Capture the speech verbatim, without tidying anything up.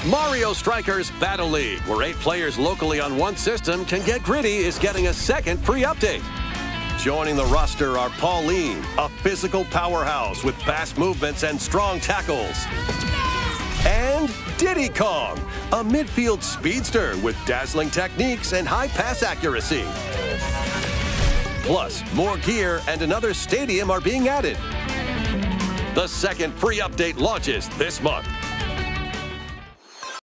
Mario Strikers Battle League, where eight players locally on one system can get gritty, is getting a second free update. Joining the roster are Pauline, a physical powerhouse with fast movements and strong tackles. And Diddy Kong, a midfield speedster with dazzling techniques and high pass accuracy. Plus, more gear and another stadium are being added. The second free update launches this month.